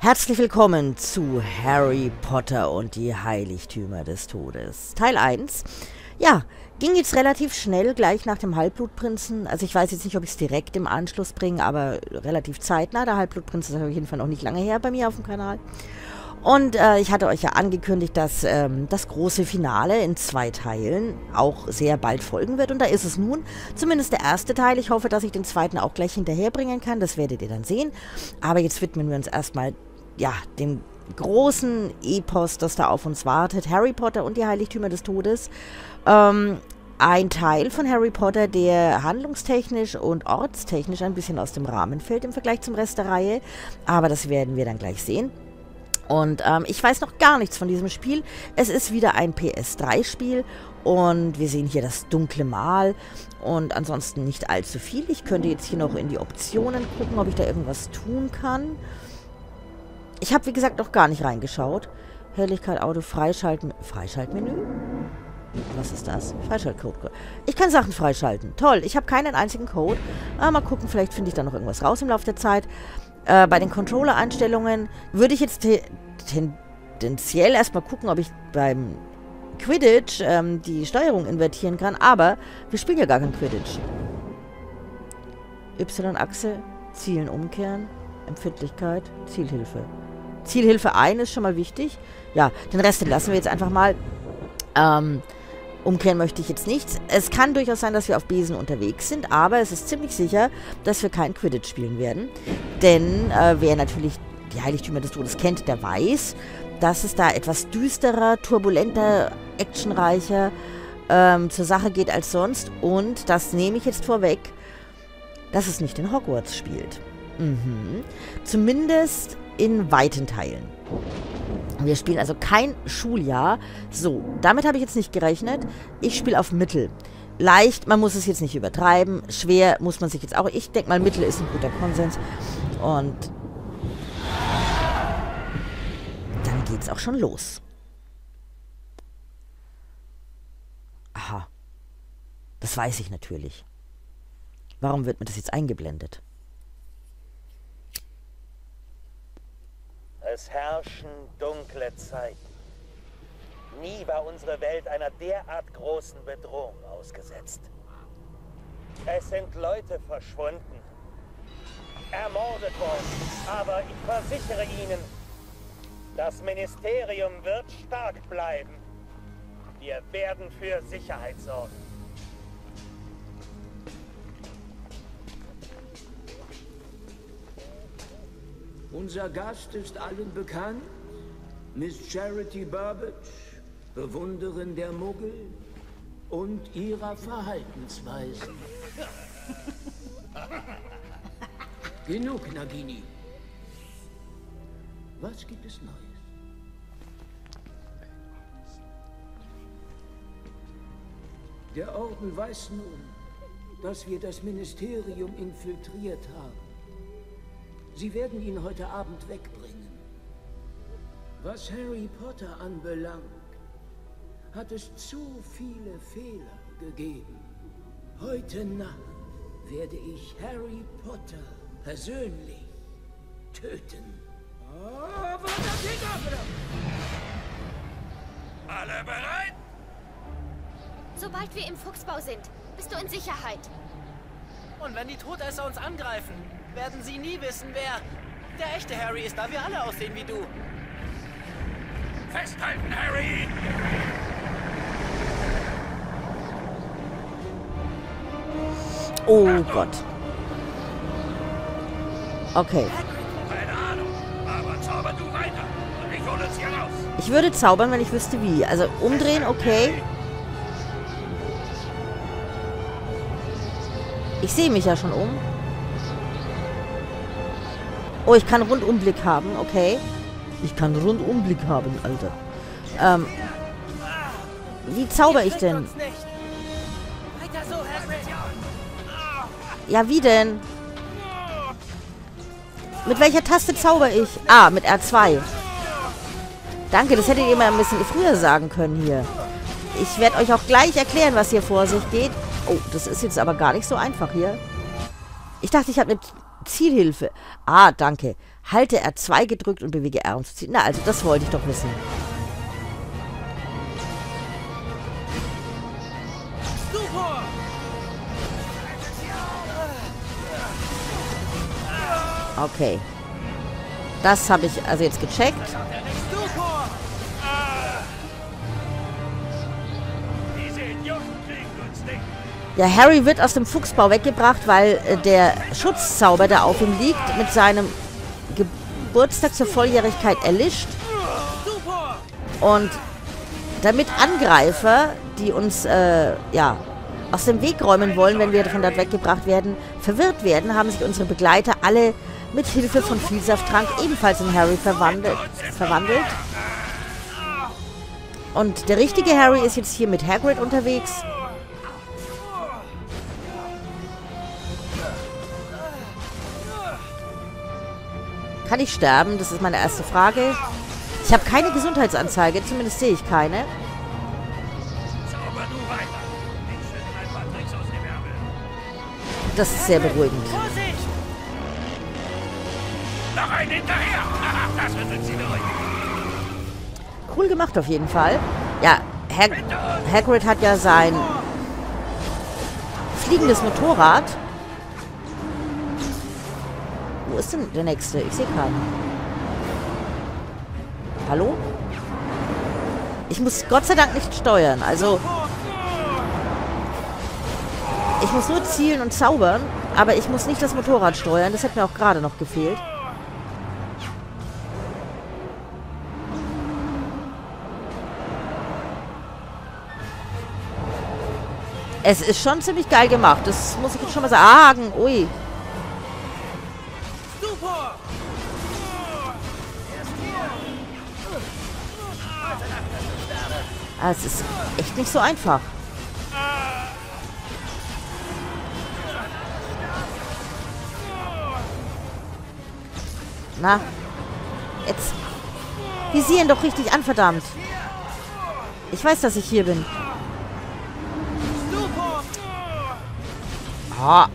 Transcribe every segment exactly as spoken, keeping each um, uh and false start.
Herzlich willkommen zu Harry Potter und die Heiligtümer des Todes. Teil eins. Ja, ging jetzt relativ schnell, gleich nach dem Halbblutprinzen. Also ich weiß jetzt nicht, ob ich es direkt im Anschluss bringe, aber relativ zeitnah. Der Halbblutprinz ist auf jeden Fall noch nicht lange her bei mir auf dem Kanal. Und äh, ich hatte euch ja angekündigt, dass ähm, das große Finale in zwei Teilen auch sehr bald folgen wird. Und da ist es nun, zumindest der erste Teil. Ich hoffe, dass ich den zweiten auch gleich hinterherbringen kann. Das werdet ihr dann sehen. Aber jetzt widmen wir uns erstmal, ja, dem großen Epos, das da auf uns wartet. Harry Potter und die Heiligtümer des Todes. Ähm, ein Teil von Harry Potter, der handlungstechnisch und ortstechnisch ein bisschen aus dem Rahmen fällt im Vergleich zum Rest der Reihe. Aber das werden wir dann gleich sehen. Und ähm, ich weiß noch gar nichts von diesem Spiel. Es ist wieder ein P S drei Spiel und wir sehen hier das dunkle Mal und ansonsten nicht allzu viel. Ich könnte jetzt hier noch in die Optionen gucken, ob ich da irgendwas tun kann. Ich habe, wie gesagt, noch gar nicht reingeschaut. Helligkeit, Auto, Freischalten, Freischaltmenü? Was ist das? Freischaltcode. Ich kann Sachen freischalten. Toll, ich habe keinen einzigen Code. Ah, mal gucken, vielleicht finde ich da noch irgendwas raus im Laufe der Zeit. Äh, bei den Controller-Einstellungen würde ich jetzt te tendenziell erstmal gucken, ob ich beim Quidditch ähm, die Steuerung invertieren kann, aber wir spielen ja gar kein Quidditch. Y-Achse, Zielen umkehren, Empfindlichkeit, Zielhilfe. Zielhilfe ein ist schon mal wichtig. Ja, den Rest den lassen wir jetzt einfach mal. Ähm, umkehren möchte ich jetzt nichts. Es kann durchaus sein, dass wir auf Besen unterwegs sind, aber es ist ziemlich sicher, dass wir kein Quidditch spielen werden. Denn äh, wer natürlich die Heiligtümer des Todes kennt, der weiß, dass es da etwas düsterer, turbulenter, actionreicher ähm, zur Sache geht als sonst. Und das nehme ich jetzt vorweg, dass es nicht in Hogwarts spielt. Mhm. Zumindest in weiten Teilen. Wir spielen also kein Schuljahr. So, damit habe ich jetzt nicht gerechnet. Ich spiele auf Mittel. Leicht, man muss es jetzt nicht übertreiben. Schwer muss man sich jetzt auch... Ich denke mal, Mittel ist ein guter Konsens. Und dann geht's auch schon los. Aha. Das weiß ich natürlich. Warum wird mir das jetzt eingeblendet? Es herrschen dunkle Zeiten. Nie war unsere Welt einer derart großen Bedrohung ausgesetzt. Es sind Leute verschwunden, ermordet worden, aber ich versichere Ihnen, das Ministerium wird stark bleiben. Wir werden für Sicherheit sorgen. Unser Gast ist allen bekannt, Miss Charity Burbage, Bewunderin der Muggel und ihrer Verhaltensweisen. Genug, Nagini. Was gibt es Neues? Der Orden weiß nun, dass wir das Ministerium infiltriert haben. Sie werden ihn heute Abend wegbringen. Was Harry Potter anbelangt, hat es zu viele Fehler gegeben. Heute Nacht werde ich Harry Potter persönlich töten. Oh, Alle bereit? Sobald wir im Fuchsbau sind, bist du in Sicherheit. Und wenn die Todesser uns angreifen, werden sie nie wissen, wer der echte Harry ist, da wir alle aussehen wie du. Festhalten, Harry! Oh Gott. Okay. Keine Ahnung, aber zauber du weiter und ich hole uns hier raus. Ich würde zaubern, wenn ich wüsste wie. Also umdrehen, okay. Ich sehe mich ja schon um. Oh, ich kann Rundumblick haben, okay. Ich kann Rundumblick haben, Alter. Ähm, wie zauber ich denn? Ja, wie denn? Mit welcher Taste zauber ich? Ah, mit R zwei. Danke, das hättet ihr mal ein bisschen früher sagen können hier. Ich werde euch auch gleich erklären, was hier vor sich geht. Oh, das ist jetzt aber gar nicht so einfach hier. Ich dachte, ich habe eine Zielhilfe. Ah, danke. Halte R zwei gedrückt und bewege R, um zu ziehen. Na, also das wollte ich doch wissen. Okay. Das habe ich also jetzt gecheckt. Ja, Harry wird aus dem Fuchsbau weggebracht, weil äh, der Schutzzauber, der auf ihm liegt, mit seinem Geburtstag zur Volljährigkeit erlischt. Und damit Angreifer, die uns äh, ja, aus dem Weg räumen wollen, wenn wir von dort weggebracht werden, verwirrt werden, haben sich unsere Begleiter alle mit Hilfe von Vielsafttrank ebenfalls in Harry verwandelt. verwandelt. Und der richtige Harry ist jetzt hier mit Hagrid unterwegs. Kann ich sterben? Das ist meine erste Frage. Ich habe keine Gesundheitsanzeige, zumindest sehe ich keine. Das ist sehr beruhigend. Noch ein hinterher! Das wird uns durch. Cool gemacht auf jeden Fall. Ja, Hag Hagrid hat ja sein fliegendes Motorrad. Wo ist denn der nächste? Ich sehe keinen. Hallo? Ich muss Gott sei Dank nicht steuern. Also, ich muss nur zielen und zaubern, aber ich muss nicht das Motorrad steuern. Das hat mir auch gerade noch gefehlt. Es ist schon ziemlich geil gemacht. Das muss ich jetzt schon mal sagen. Ui. Ah, es ist echt nicht so einfach. Na, jetzt visieren doch richtig an, verdammt. Ich weiß, dass ich hier bin. Oh.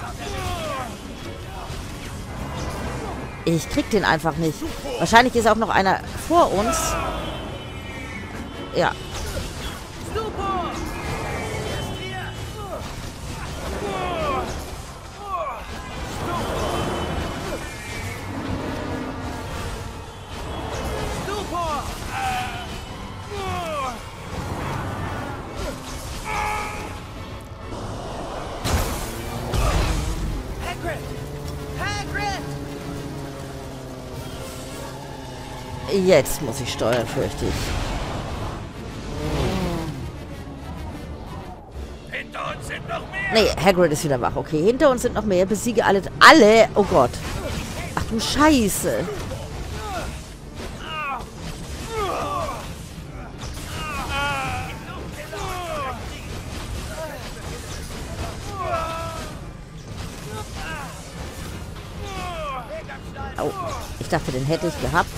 Ich krieg den einfach nicht. Wahrscheinlich ist auch noch einer vor uns. Ja. Jetzt muss ich steuern, fürchte ich. Hinter uns sind noch mehr! Nee, Hagrid ist wieder wach. Okay, hinter uns sind noch mehr. Besiege alle... Alle! Oh Gott. Ach du Scheiße. Oh, ich dachte, den hätte ich gehabt.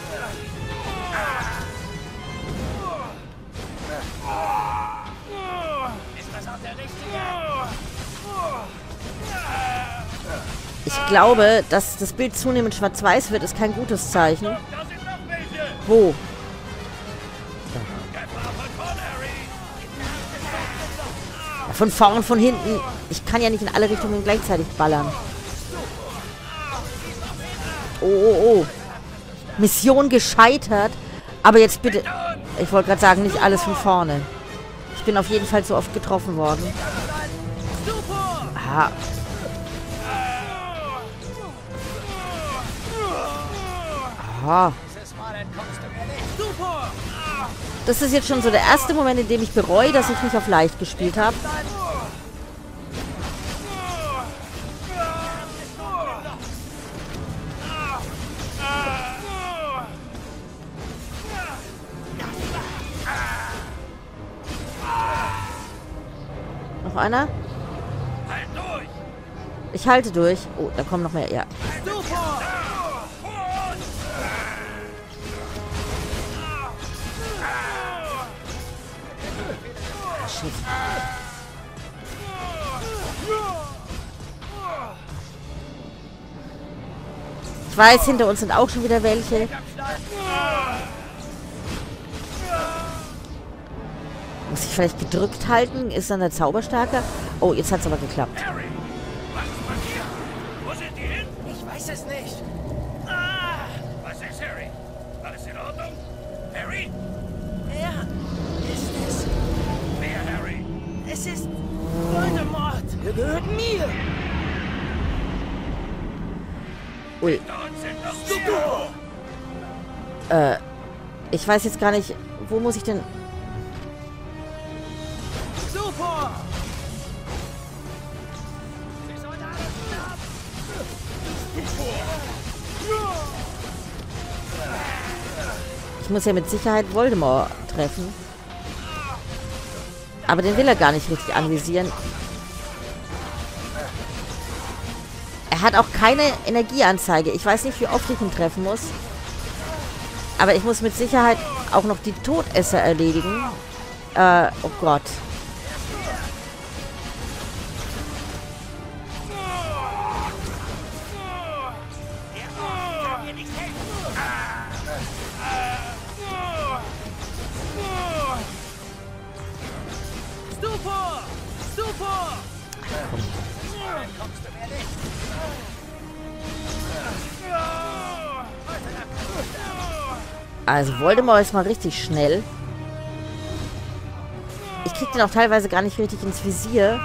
Ich glaube, dass das Bild zunehmend schwarz-weiß wird, ist kein gutes Zeichen. Wo? Ja, von vorn, von hinten. Ich kann ja nicht in alle Richtungen gleichzeitig ballern. Oh, oh, oh. Mission gescheitert. Aber jetzt bitte... Ich wollte gerade sagen, nicht alles von vorne. Ich bin auf jeden Fall so oft getroffen worden. Aha. Aha. Das ist jetzt schon so der erste Moment, in dem ich bereue, dass ich nicht auf leicht gespielt habe. Noch einer? Ich halte durch. Oh, da kommen noch mehr. Ja. Ah, shit. Ich weiß, hinter uns sind auch schon wieder welche. Muss ich vielleicht gedrückt halten? Ist dann der Zauber stärker? Oh, jetzt hat es aber geklappt. Harry, was ist passiert? Wo sind die hin? Ich weiß es nicht. Was ist, Harry? Alles in Ordnung? Harry? Er ist es. Wer, Harry? Es ist Voldemort. Er gehört mir. Dort Ui. sind noch mehr. Äh, ich weiß jetzt gar nicht, wo muss ich denn... Super. Ich muss ja mit Sicherheit Voldemort treffen. Aber den will er gar nicht richtig anvisieren. Er hat auch keine Energieanzeige. Ich weiß nicht, wie oft ich ihn treffen muss. Aber ich muss mit Sicherheit auch noch die Todesser erledigen. Äh, oh Gott. Super. Super. Also Voldemort ist mal richtig schnell. Ich krieg den auch teilweise gar nicht richtig ins Visier.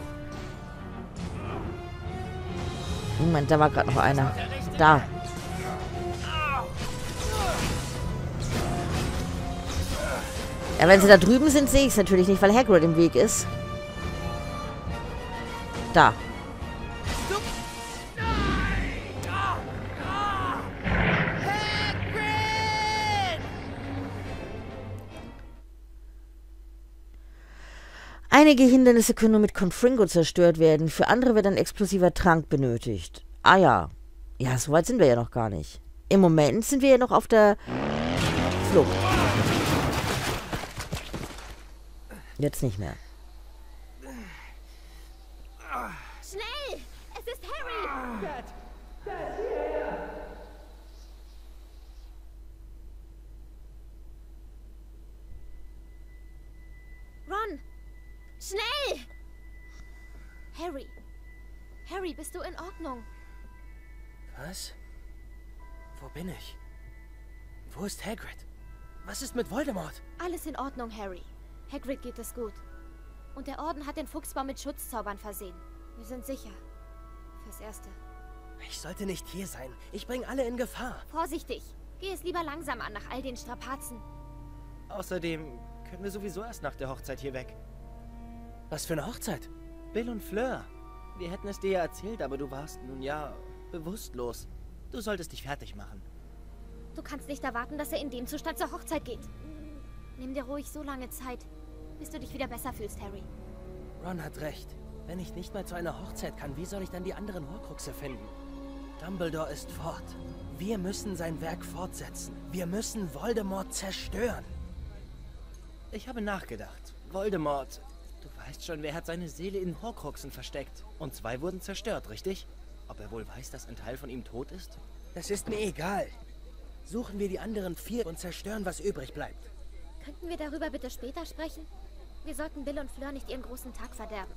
Moment, da war gerade noch einer. Da. Ja, wenn sie da drüben sind, sehe ich es natürlich nicht, weil Hagrid im Weg ist. Da. Einige Hindernisse können nur mit Confringo zerstört werden. Für andere wird ein explosiver Trank benötigt. Ah ja. Ja, so weit sind wir ja noch gar nicht. Im Moment sind wir ja noch auf der Flucht. Jetzt nicht mehr. Schnell! Es ist Harry! Ron! Schnell! Harry! Harry, bist du in Ordnung? Was? Wo bin ich? Wo ist Hagrid? Was ist mit Voldemort? Alles in Ordnung, Harry. Hagrid geht es gut. Und der Orden hat den Fuchsbau mit Schutzzaubern versehen. Wir sind sicher. Fürs Erste. Ich sollte nicht hier sein. Ich bringe alle in Gefahr. Vorsichtig! Geh es lieber langsam an nach all den Strapazen. Außerdem können wir sowieso erst nach der Hochzeit hier weg. Was für eine Hochzeit? Bill und Fleur. Wir hätten es dir ja erzählt, aber du warst nun ja bewusstlos. Du solltest dich fertig machen. Du kannst nicht erwarten, dass er in dem Zustand zur Hochzeit geht. Nimm dir ruhig so lange Zeit, bis du dich wieder besser fühlst, Harry. Ron hat recht. Wenn ich nicht mehr zu einer Hochzeit kann, wie soll ich dann die anderen Horcruxe finden? Dumbledore ist fort. Wir müssen sein Werk fortsetzen. Wir müssen Voldemort zerstören. Ich habe nachgedacht. Voldemort... Du weißt schon, wer hat seine Seele in Horcruxen versteckt? Und zwei wurden zerstört, richtig? Ob er wohl weiß, dass ein Teil von ihm tot ist? Das ist mir egal. Suchen wir die anderen vier und zerstören, was übrig bleibt. Könnten wir darüber bitte später sprechen? Wir sollten Bill und Fleur nicht ihren großen Tag verderben.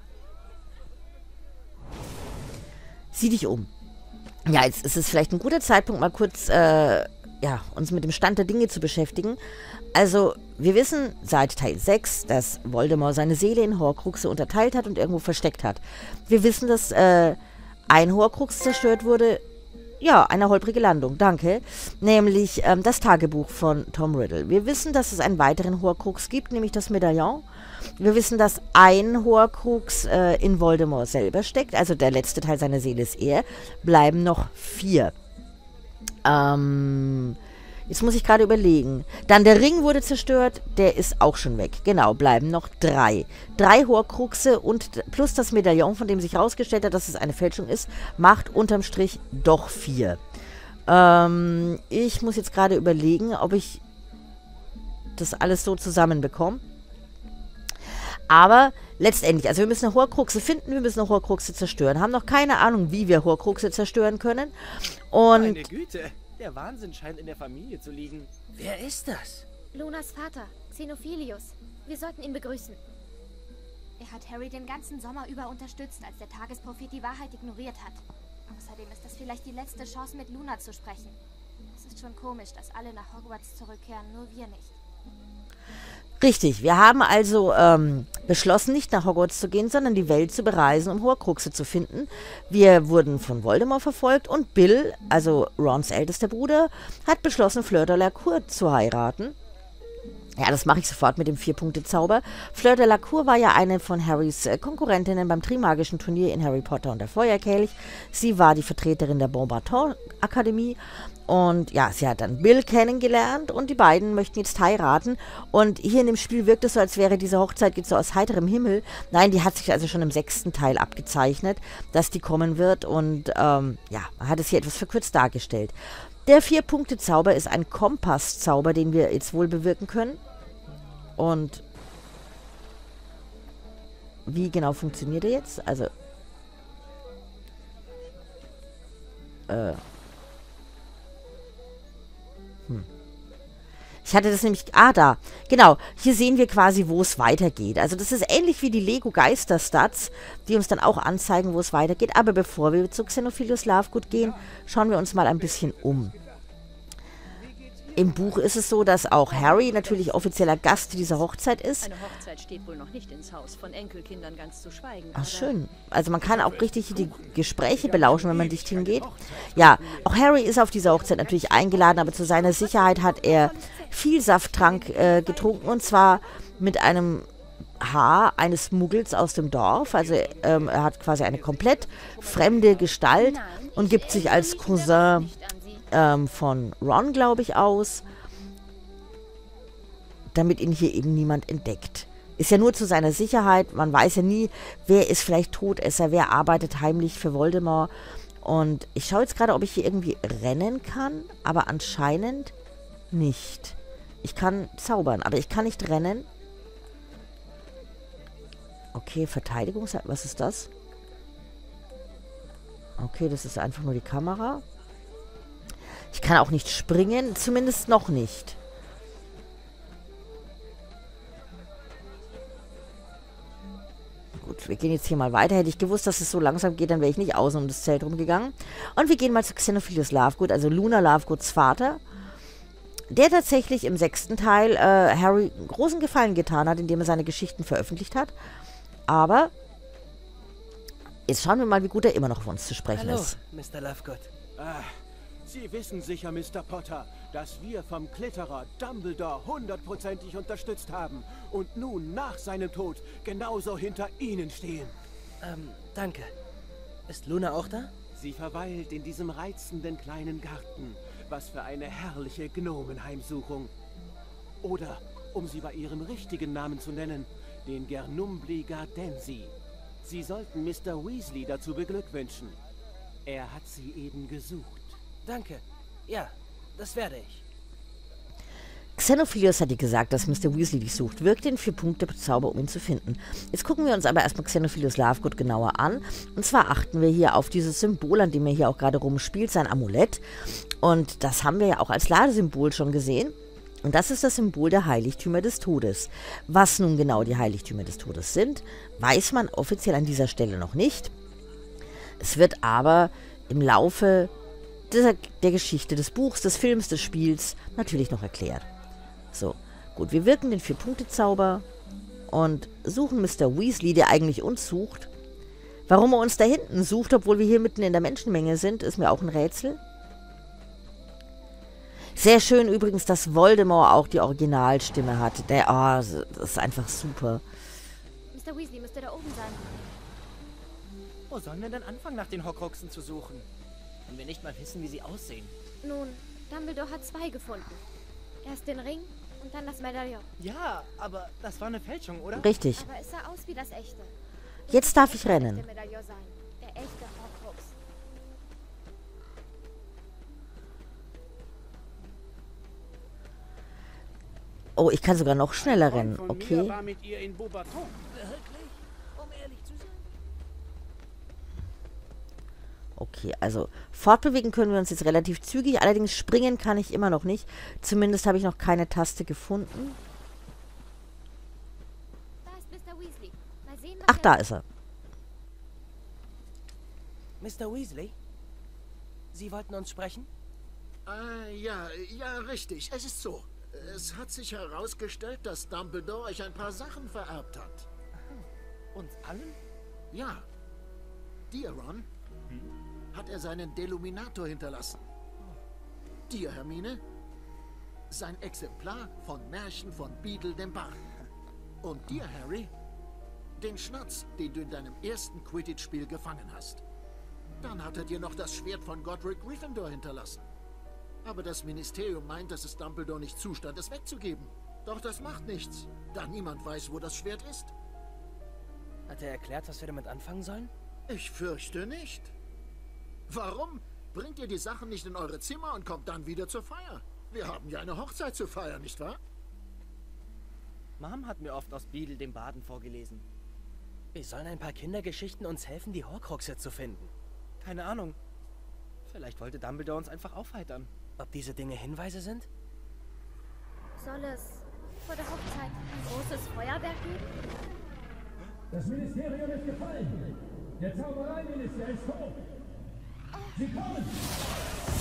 Sieh dich um. Ja, jetzt ist es vielleicht ein guter Zeitpunkt, mal kurz äh, ja, uns mit dem Stand der Dinge zu beschäftigen. Also, wir wissen seit Teil sechs, dass Voldemort seine Seele in Horcruxe unterteilt hat und irgendwo versteckt hat. Wir wissen, dass äh, ein Horcrux zerstört wurde. Ja, eine holprige Landung, danke. Nämlich ähm, das Tagebuch von Tom Riddle. Wir wissen, dass es einen weiteren Horcrux gibt, nämlich das Medaillon. Wir wissen, dass ein Horcrux äh, in Voldemort selber steckt, also der letzte Teil seiner Seele ist er. Bleiben noch vier. Ähm, jetzt muss ich gerade überlegen. Dann der Ring wurde zerstört, der ist auch schon weg. Genau, bleiben noch drei. Drei Horcruxe und plus das Medaillon, von dem sich herausgestellt hat, dass es eine Fälschung ist, macht unterm Strich doch vier. Ähm, ich muss jetzt gerade überlegen, ob ich das alles so zusammenbekomme. Aber letztendlich, also wir müssen eine Horcruxe finden, wir müssen eine Horcruxe zerstören. Haben noch keine Ahnung, wie wir Horcruxe zerstören können. Und Meine Güte, der Wahnsinn scheint in der Familie zu liegen. Wer ist das? Lunas Vater, Xenophilius. Wir sollten ihn begrüßen. Er hat Harry den ganzen Sommer über unterstützt, als der Tagesprophet die Wahrheit ignoriert hat. Außerdem ist das vielleicht die letzte Chance, mit Luna zu sprechen. Es ist schon komisch, dass alle nach Hogwarts zurückkehren, nur wir nicht. richtig, wir haben also ähm, beschlossen, nicht nach Hogwarts zu gehen, sondern die Welt zu bereisen, um Horcruxe zu finden. Wir wurden von Voldemort verfolgt und Bill, also Rons ältester Bruder, hat beschlossen, Fleur de la Cour zu heiraten. Ja, das mache ich sofort mit dem Vier-Punkte-Zauber. Fleur de la Cour war ja eine von Harrys äh, Konkurrentinnen beim Trimagischen Turnier in Harry Potter und der Feuerkelch. Sie war die Vertreterin der Beauxbatons-Akademie. Und ja, sie hat dann Bill kennengelernt und die beiden möchten jetzt heiraten. Und hier in dem Spiel wirkt es so, als wäre diese Hochzeit jetzt so aus heiterem Himmel. Nein, die hat sich also schon im sechsten Teil abgezeichnet, dass die kommen wird. Und ähm, ja, man hat es hier etwas verkürzt dargestellt. Der Vier-Punkte-Zauber ist ein Kompasszauber, den wir jetzt wohl bewirken können. Und wie genau funktioniert er jetzt? Also, äh, hm. Ich hatte das nämlich, ah, da, genau, hier sehen wir quasi, wo es weitergeht. Also das ist ähnlich wie die Lego-Geister-Stats, die uns dann auch anzeigen, wo es weitergeht. Aber bevor wir zu Xenophilius Lovegood gehen, schauen wir uns mal ein bisschen um. Im Buch ist es so, dass auch Harry natürlich offizieller Gast dieser Hochzeit ist. Eine Hochzeit steht wohl noch nicht ins Haus, von Enkelkindern ganz zu schweigen. Ach, schön. Also man kann auch richtig die Gespräche belauschen, wenn man dicht hingeht. Ja, auch Harry ist auf diese Hochzeit natürlich eingeladen, aber zu seiner Sicherheit hat er viel Safttrank äh, getrunken, und zwar mit einem Haar eines Muggels aus dem Dorf. Also ähm, er hat quasi eine komplett fremde Gestalt und gibt sich als Cousin ähm, von Ron, glaube ich, aus, damit ihn hier eben niemand entdeckt. Ist ja nur zu seiner Sicherheit. Man weiß ja nie, wer ist vielleicht Todesser, wer arbeitet heimlich für Voldemort. Und ich schaue jetzt gerade, ob ich hier irgendwie rennen kann, aber anscheinend nicht. Ich kann zaubern, aber ich kann nicht rennen. Okay, Verteidigung, was ist das? Okay, das ist einfach nur die Kamera. Ich kann auch nicht springen, zumindest noch nicht. Gut, wir gehen jetzt hier mal weiter. Hätte ich gewusst, dass es so langsam geht, dann wäre ich nicht außen um das Zelt rumgegangen. Und wir gehen mal zu Xenophilius Lovegood, also Luna Lovegoods Vater, der tatsächlich im sechsten Teil äh, Harry einen großen Gefallen getan hat, indem er seine Geschichten veröffentlicht hat. Aber jetzt schauen wir mal, wie gut er immer noch auf uns zu sprechen Hallo, ist. Mister Lovegood. Ah, Sie wissen sicher, Mister Potter, dass wir vom Klitterer Dumbledore hundertprozentig unterstützt haben und nun nach seinem Tod genauso hinter Ihnen stehen. Ähm, danke. Ist Luna auch da? Sie verweilt in diesem reizenden kleinen Garten. Was für eine herrliche Gnomenheimsuchung. Oder, um sie bei ihrem richtigen Namen zu nennen, den Gernumbli Gardensi. Sie sollten Mister Weasley dazu beglückwünschen. Er hat sie eben gesucht. Danke. Ja, das werde ich. Xenophilius hat dir gesagt, dass Mister Weasley dich sucht. Wirkt den Vier-Punkte-Zauber, um ihn zu finden. Jetzt gucken wir uns aber erstmal Xenophilius Lovegood genauer an. Und zwar achten wir hier auf dieses Symbol, an dem er hier auch gerade rumspielt, sein Amulett. Und das haben wir ja auch als Ladesymbol schon gesehen. Und das ist das Symbol der Heiligtümer des Todes. Was nun genau die Heiligtümer des Todes sind, weiß man offiziell an dieser Stelle noch nicht. Es wird aber im Laufe der, der Geschichte des Buchs, des Films, des Spiels natürlich noch erklärt. So, gut, wir wirken den Vier-Punkte-Zauber und suchen Mister Weasley, der eigentlich uns sucht. Warum er uns da hinten sucht, obwohl wir hier mitten in der Menschenmenge sind, ist mir auch ein Rätsel. Sehr schön übrigens, dass Voldemort auch die Originalstimme hat. Der, oh, das ist einfach super. Mister Weasley müsste da oben sein. Wo sollen wir denn anfangen, nach den Horcruxen zu suchen? Wenn wir nicht mal wissen, wie sie aussehen. Nun, Dumbledore hat zwei gefunden. Erst den Ring und dann das Medaillon. Ja, aber das war eine Fälschung, oder? Richtig. Aber es sah aus wie das echte. Jetzt darf ich rennen. Der Medaillon sein. Der echte Horcrux. Oh, ich kann sogar noch schneller rennen. Von Okay. mir war mit ihr in Beaubaton. Wirklich? Um ehrlich zu sein? Okay, also fortbewegen können wir uns jetzt relativ zügig. Allerdings springen kann ich immer noch nicht. Zumindest habe ich noch keine Taste gefunden. Da ist Mister Weasley. Mal sehen, was Ach, er- da ist er. Mister Weasley? Sie wollten uns sprechen? Äh, ja, ja, richtig. Es ist so. Es hat sich herausgestellt, dass Dumbledore euch ein paar Sachen vererbt hat. Uns allen? Ja. Dir, Ron, hat er seinen Deluminator hinterlassen. Dir, Hermine, sein Exemplar von Märchen von Beedle dem Bach. Und dir, Harry, den Schnatz, den du in deinem ersten Quidditch-Spiel gefangen hast. Dann hat er dir noch das Schwert von Godric Gryffindor hinterlassen. Aber das Ministerium meint, dass es Dumbledore nicht zustand, es wegzugeben. Doch das macht nichts, da niemand weiß, wo das Schwert ist. Hat er erklärt, was wir damit anfangen sollen? Ich fürchte nicht. Warum bringt ihr die Sachen nicht in eure Zimmer und kommt dann wieder zur Feier? Wir haben ja eine Hochzeit zu feiern, nicht wahr? Mom hat mir oft aus Beedle dem Baden vorgelesen. Wie sollen ein paar Kindergeschichten uns helfen, die Horcruxe zu finden? Keine Ahnung. Vielleicht wollte Dumbledore uns einfach aufheitern. Ob diese Dinge Hinweise sind? Soll es vor der Hochzeit ein großes Feuerwerk geben? Das Ministerium ist gefallen. Der Zaubereiminister ist tot. Sie kommen!